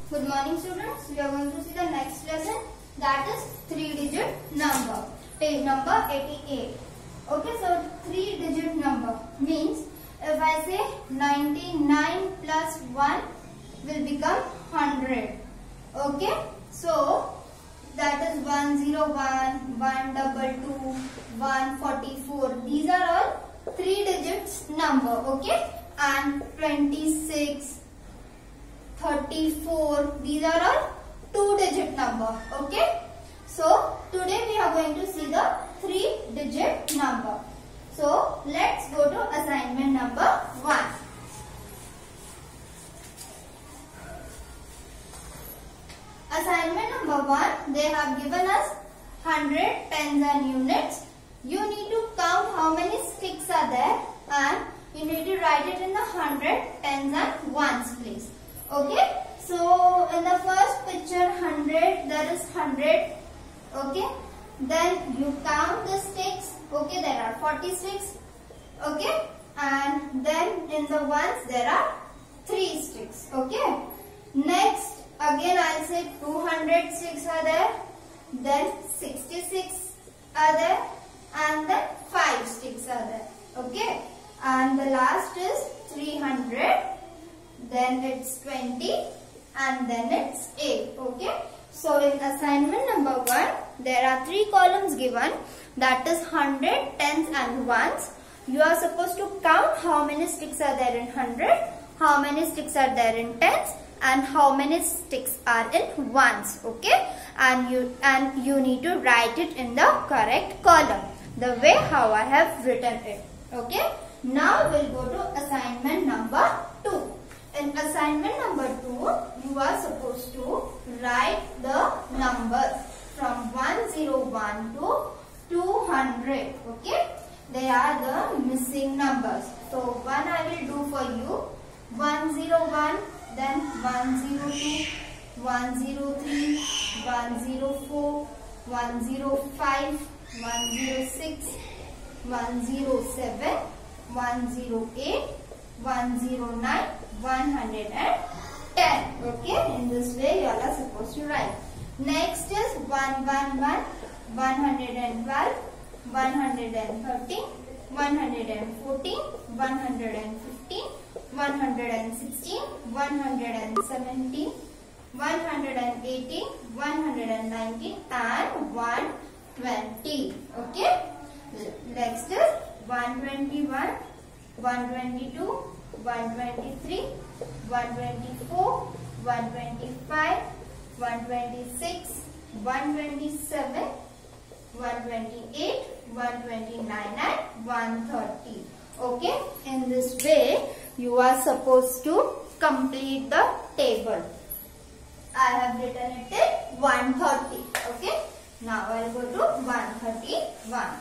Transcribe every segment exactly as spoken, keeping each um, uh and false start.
Good morning students. We are going to see the next lesson, that is three digit number. Page number eighty-eight. Okay, so three digit number means if I say ninety-nine plus one will become one hundred. Okay, so that is one zero one, one double two, one forty-four. These are all three digits number. Okay, and twenty-six, thirty-four, these are all two digit number. Okay, so today we are going to see the three digit number. So let's go to assignment number one. Assignment number one, they have given us one hundred, tens and units. You need to count how many sticks are there and you need to write it in the one hundred, tens and ones place. Okay, so in the first picture one hundred, there is one hundred. Okay, then you count the sticks. Okay, there are forty-six. Okay, and then in the ones there are three sticks. Okay, next again I'll say two hundred sticks are there, then sixty-six are there, and then five sticks are there. Okay, and the last is three hundred, then it's twenty, and then it's eight. Okay, so in assignment number one, there are three columns given, that is one hundred, tens and ones. You are supposed to count how many sticks are there in one hundred, how many sticks are there in tens, and how many sticks are in ones. Okay, and you and you need to write it in the correct column, the way how I have written it. Okay, now we'll go to assignment number two. In assignment number two, you are supposed to write the numbers from one zero one to two hundred. Okay, they are the missing numbers. So one I will do for you, one zero one, then one zero two, one zero three, one zero four, one zero five, one zero six, one zero seven, one zero eight, one zero nine, one hundred ten. Okay, in this way you all are supposed to write. Next is one one one, one hundred twelve, one hundred thirteen, one hundred fourteen, one hundred fifteen, one hundred sixteen, one hundred seventeen, one hundred eighteen, one hundred nineteen, and one twenty. Okay, next is one twenty-one, one twenty-two, one twenty-three, one twenty-four, one twenty-five, one twenty-six, one twenty-seven, one twenty-eight, one twenty-nine, and one thirty. Okay, in this way you are supposed to complete the table. I have written it till one thirty. Okay, now I will go to one thirty-one.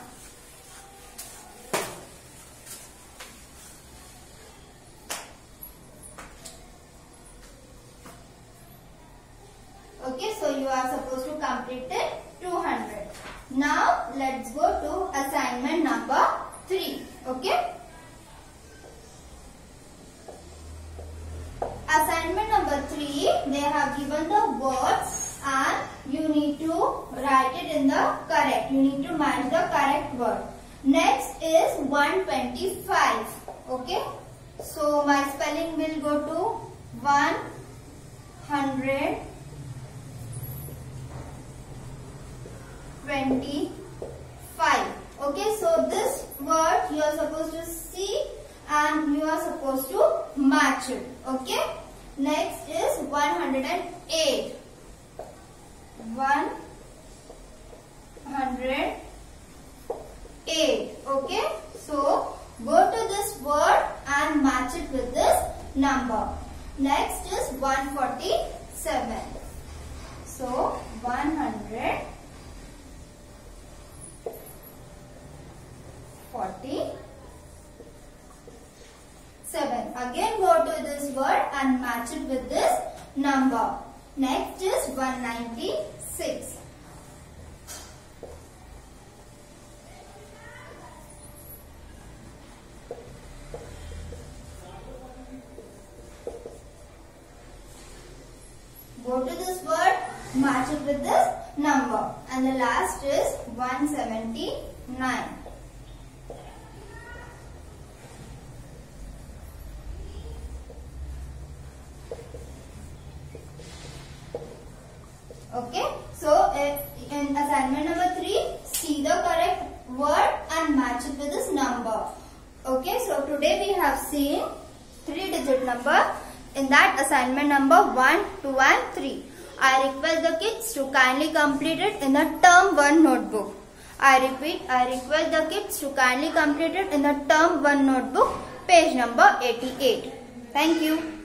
Okay, so you are supposed to complete it two hundred. Now let's go to assignment number three. Okay, assignment number three, they have given the words and you need to write it in the correct. You need to match the correct word. Next is one twenty-five. Okay, so my spelling will go to one hundred twenty-five. Okay, so this word you are supposed to see and you are supposed to match it. Okay, next is one hundred eight. one hundred eight. Okay, so go to this word and match it with this number. Next is one forty-seven. So one hundred forty-seven. Again go to this word and match it with this number. Next is one ninety-six. go to this word, match it with this number. And the last is one seventy-nine. Okay, so uh, in assignment number three, see the correct word and match it with this number. Okay, so today we have seen three digit number in that assignment number one, two and three. I request the kids to kindly complete it in the term one notebook. I repeat, I request the kids to kindly complete it in the term one notebook, page number eighty-eight. Thank you.